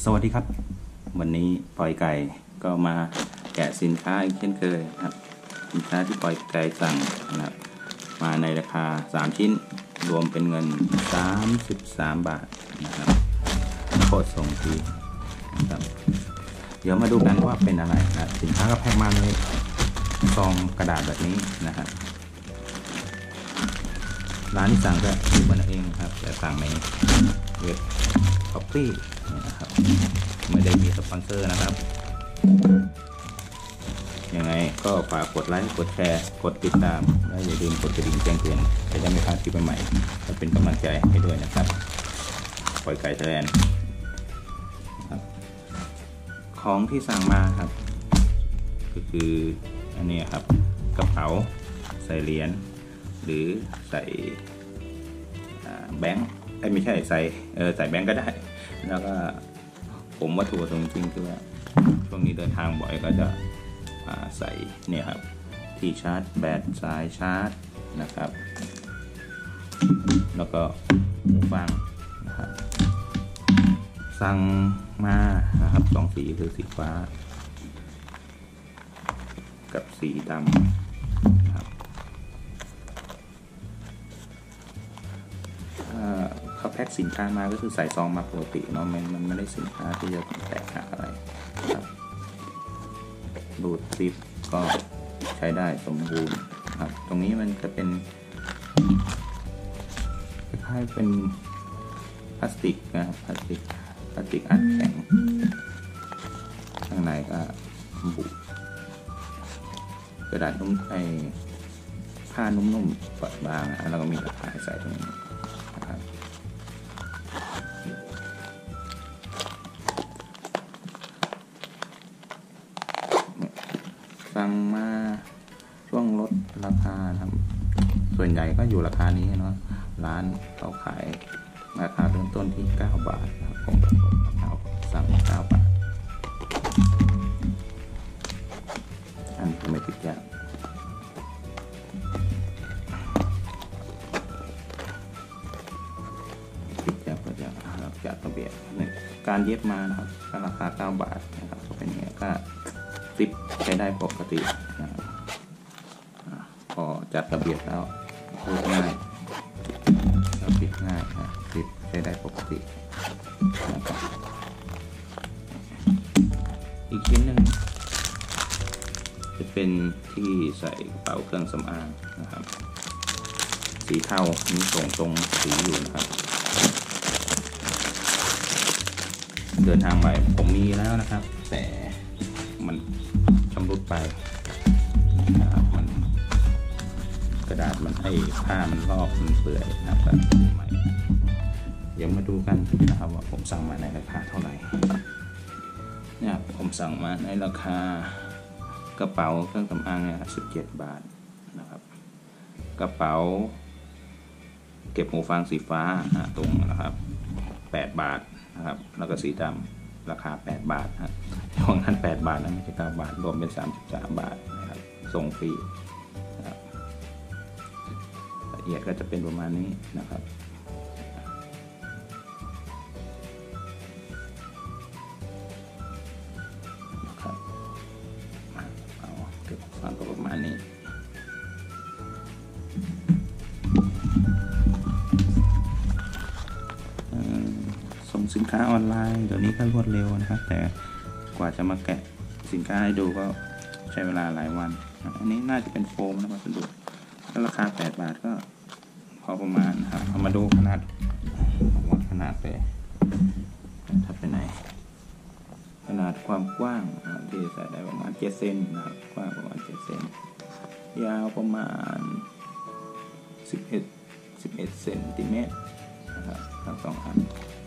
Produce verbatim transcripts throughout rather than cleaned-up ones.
สวัสดีครับวันนี้ปล่อยไก่ก็มาแกะสินค้าอีกเช่นเคยครับสินค้าที่ปล่อยไก่สั่งนะครับมาในราคาสามชิ้นรวมเป็นเงินสามสิบสามบาทนะครับโคตรส่งฟรีครับเดี๋ยวมาดูกันว่าเป็นอะไรนะสินค้าก็แพ็คมาในซองกระดาษแบบนี้นะครับร้านที่สั่งก็ดูมันเองครับแต่สั่งในเว็บช้อปปี้นะครับไม่ได้มีสปอนเซอร์นะครับยังไงก็ฝากกดไลค์กดแชร์กดติดตามและอย่าลืมกดกระดิ่งแจ้งเตือนจะได้ไม่พลาดคลิปใหม่ๆจะเป็นกำลังใจให้ด้วยนะครับปล่อยไก่ไทยแลนด์ของที่สั่งมาครับก็คืออันนี้ครับกระเป๋าใส่เหรียญหรือใส่แบงค์ไม่ใช่ใส่เออใส่แบงค์ก็ได้แล้วก็ผมวัตถุประสงค์จริงคือว่าช่วงนี้เดินทางบ่อยก็จะใส่เนี่ยครับที่ชาร์จแบตสายชาร์จนะครับแล้วก็หูฟังนะครับสั่งมานะครับสองสีคือสีฟ้ากับสีดำครับเขาแพ็คสินค้ามาก็คือใส่ซองมาปกติเนาะมันมันไม่ได้สินค้าที่จะแตกหักอะไรครับรูดซิปก็ใช้ได้สมบูรณ์ครับตรงนี้มันจะเป็นคล้ายๆเป็นพลาสติกนะครับพลาสติกพลาสติกอัดแข็งข้างในก็บุกระดาษนุ่มไอผ้านุ่มๆปัดบางแล้วก็มีตะข่ายใส่ตรงนี้นะครับสั่งมาช่วงลดราคาครับส่วนใหญ่ก็อยู่ราคานี้เนาะร้านเขาขายราคาเริ่มต้นที่เก้าบาทนะครับผมเอาสั่งเก้าบาทอันนี้ไม่ติดยากติดยากก็จะรับจัดระเบียบการเย็บมานะครับราคาเก้าบาทนะครับก็เป็นอย่างนี้ก็ซิปใช้ได้ปกตินะครับพอจัดระเบียบแล้วรูดง่ายแล้วปิดง่ายนะซิปใช้ได้ปกตินะครับอีกชิ้นหนึ่งจะเป็นที่ใส่กระเป๋าเครื่องสำอางนะครับสีเทามีส่งตรงสีอยู่นะครับเดินทางไปผมมีแล้วนะครับแต่มันชำรุดไปนะครับมันกระดาษมันไอ้ผ้ามันลอกมันเปื่อยนะครับใหม่เดี๋ยวมาดูกันนะครับว่าผมสั่งมาในราคาเท่าไหร่เนี่ยผมสั่งมาในราคากระเป๋าเครื่องสำอางเนี่ยสิบเจ็ดบาทนะครับกระเป๋าเก็บหูฟังสีฟ้าตรงนะครับแปดบาทนะครับแล้วก็สีดำราคาแปดบาทครับช่วงนั้นแปดบาทนะไม่ใช่เก้าบาทรวมเป็นสามสิบสามบาทนะครับส่งฟรีนะครับละเอียดก็จะเป็นประมาณนี้นะครับนะครับเอาเก็บฟังก็ประมาณนี้ส่งสินค้าออนไลน์เดี๋ยวนี้ก็รวดเร็วนะครับแต่กว่าจะมาแกะสินค้าให้ดูก็ใช้เวลาหลายวันอันนี้น่าจะเป็นโฟมนะครับดูแล้วราคาแปดบาทก็พอประมาณครับเอามาดูขนาดวัดขนาดไปถ้าเป็นไหนขนาดความกว้างที่ใส่ได้ประมาณเจ็ดเซนนะครับกว้างประมาณเจ็ดเซนยาวประมาณสิบเอ็ดสิบเอ็ดเซนติเมตรนะครับทั้งสองอัน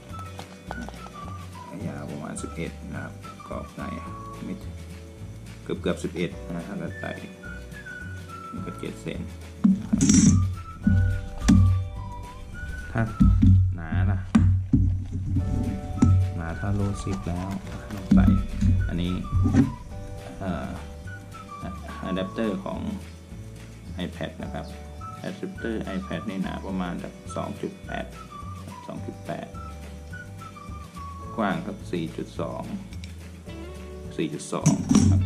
ยาวประมาณสิบเอ็ดนะครับกรอบในมิดเกือบเกือบสิบเอ็ดนะถ้าเราใส่นี่ก็เจ็ดเซนถ้าหนาล่ะหนาถ้าโลสิบแล้วลองใส่อันนี้อะแดปเตอร์ของ iPad นะครับอะแดปเตอร์ iPad นี่หนาประมาณแบบ สองจุดแปด สองจุดแปดกว้างครับ สี่จุดสอง สี่จุดสอง ครับ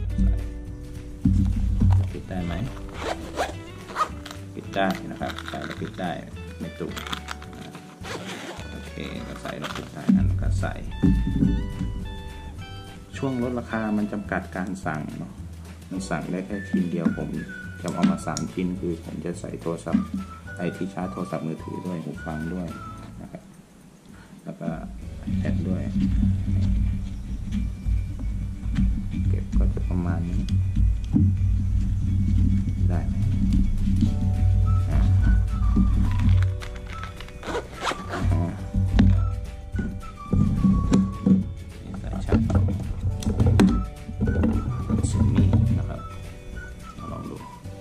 ปิดได้ไหมปิดได้นะครับใส่แล้วปิดได้ไม่ตุกโอเคก็ใส่แล้วปิดได้นั่นก็ใส่ช่วงลดราคามันจำกัดการสั่งเนาะมันสั่งได้แค่ชิ้นเดียวผมจะเอามาสามชิ้นคือผมจะใส่โทรศัพท์ไอที่ชาร์จโทรศัพท์มือถือด้วยหูฟังด้วยนะครับแล้วก็แอดด้วยเก็บก็จะประมาณนี้ได้ไหมใส่ชัดซิมมี่นะครับลองดู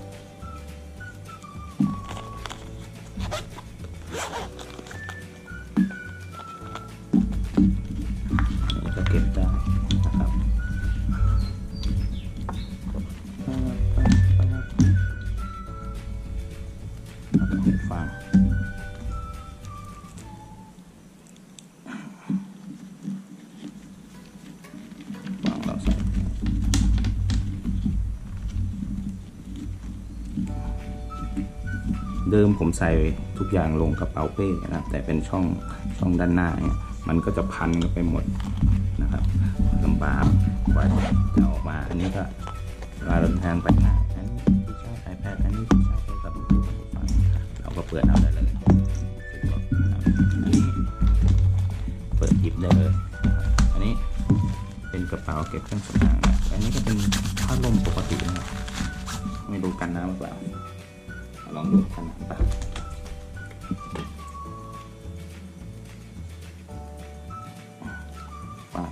จะเก็บได้นะครับหูฟังฟังเราใส่เดิมผมใส่ทุกอย่างลงกระเป๋าเป้นะครับแต่เป็นช่องช่องด้านหน้าเนี่ยมันก็จะพันกันไปหมดนะครับลำบากกว่าจะออกมาอันนี้ก็เวลาเดินทางไปง่ายอันนี้ที่ชาร์จ iPad อันนี้ที่ชาร์จโทรศัพท์มือถือฟังเราก็เปิดเอาได้เลยอันนี้เปิดหยิบได้เลยอันนี้เป็นกระเป๋าเก็บเครื่องสำอางนะอันนี้ก็เป็นพัดลมปกตินะครับไม่รู้กันน้ำหรือเปล่าลองดูกันน้ำเปล่าป้า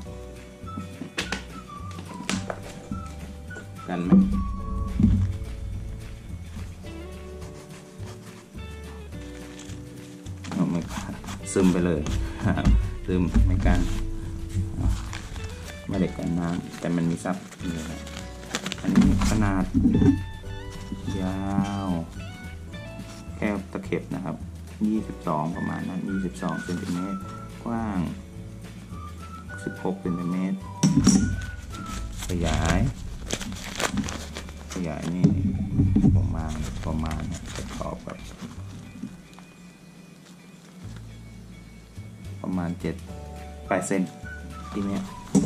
กันไหมไม่ซึมไปเลยซึมไม่กันไม่ได้กันน้ำแต่มันมีซับนี่แหละอันนี้ขนาดยาวแค่ตะเข็บนะครับยี่สิบสองประมาณนั้นยี่สิบสองเซนติเมตรกว้างสิบหกเซนติเมตรขยายขยายนี่ประมาณประมาณจะขอบแบบประมาณเจ็ดแปดเซนทีเนี้ย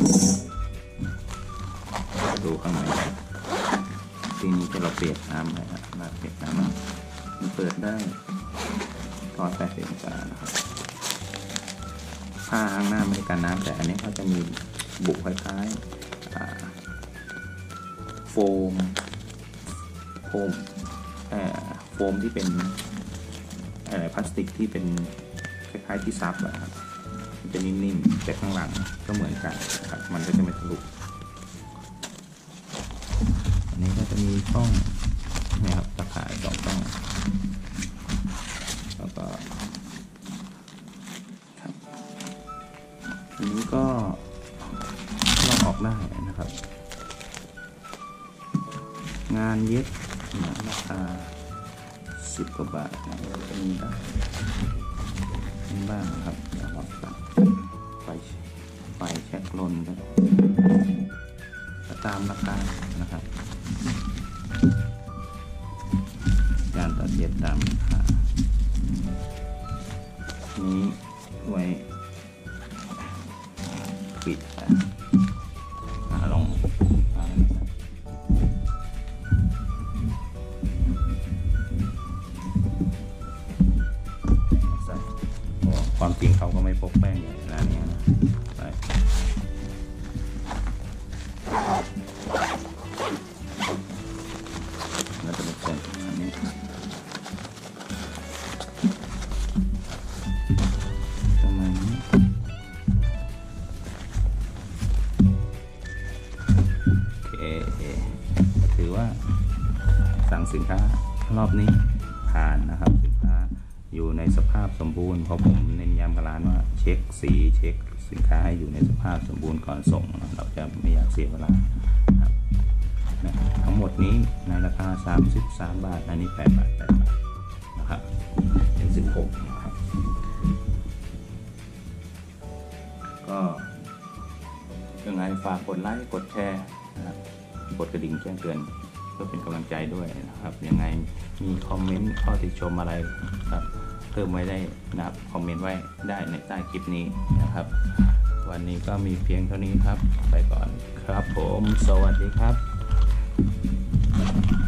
ดูข้างในทีนี้จะเราเปียกน้ำเลยครับเราเปียกน้ำมันเปิดได้ร้อยแปดสิบองศานะครับผ้าข้างหน้าไม่ได้กันน้ำแต่อันนี้เขาจะมีบุกคล้ายๆโฟมโฟมโฟมที่เป็นพลาสติกที่เป็นคล้ายๆที่ซับนะครับมันจะนิ่มๆแต่ข้างหลังก็เหมือนกันนะครับมันก็จะไม่ทะลุอันนี้ก็จะมีช่องนะครับตะข่ายสองช่องแล้วก็ครับอันนี้ก็ลอกออกได้นะครับงานเย็บราคาสิบกว่าบาทนะครับจะมีได้มีบ้างนะครับเดี๋ยวเราตัดไฟไฟแช็คลนกันตามราคานะครับการตัดเย็บตามราคานี้ไว้ปิดอ่ะลองใส่ความจริงเขาก็ไม่พกแป้งอย่างร้านนี้นะใส่แล้วจะเป็นเส้นอันนี้ประมาณนี้โอเคถือว่าสั่งสินค้ารอบนี้ผ่านนะครับสินค้าอยู่ในสภาพสมบูรณ์เพราะผมเน้นย้ำกับร้านว่าเช็คสีเช็คสินค้าให้อยู่ในสภาพสมบูรณ์ก่อนส่งเราจะไม่อยากเสียเวลาครับทั้งหมดนี้ในราคาสามสิบสามบาทอันนี้แปดบาทแปดบาทนะครับเป็นสิบหกนะครับก็ยังไงฝากกดไลค์กดแชร์นะครับกดกระดิ่งแจ้งเตือนเพื่อเป็นกำลังใจด้วยนะครับยังไงมีคอมเมนต์ข้อติชมอะไรครับเพิ่มไว้ได้นะครับคอมเมนต์ไว้ได้ในใต้คลิปนี้นะครับวันนี้ก็มีเพียงเท่านี้ครับไปก่อนครับผมสวัสดีครับ